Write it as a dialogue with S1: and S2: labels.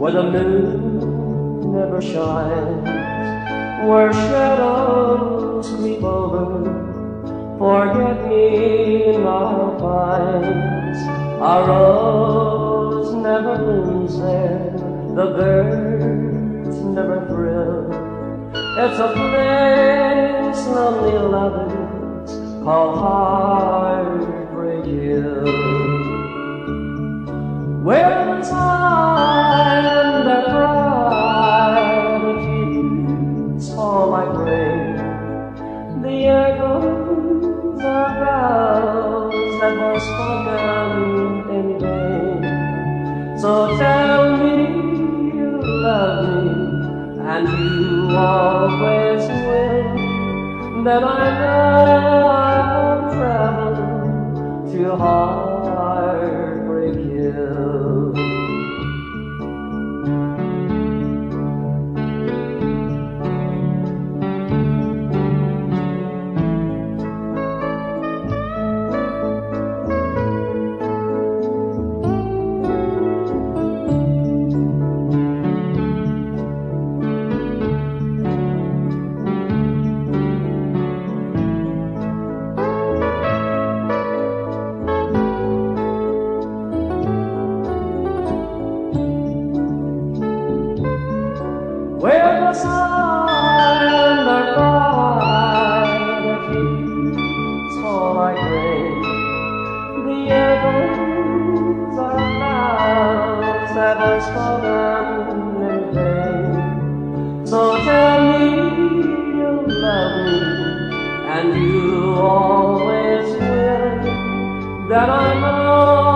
S1: where the moon never shines, where shadows creep over forget-me-not pines. A rose never blooms there, the birds never thrill. It's a place lonely lovers call Heartbreak Hill, where the time that cried the tears fall like rain, the echoes of vows that were spoken in vain. So tell me you love me, and you always will, then I know I won't travel to Heartbreak Hill. Where the sun that cried the tears fall like rain, the echoes are vows that were spoken in vain. So tell me you love me, and you always will, that I know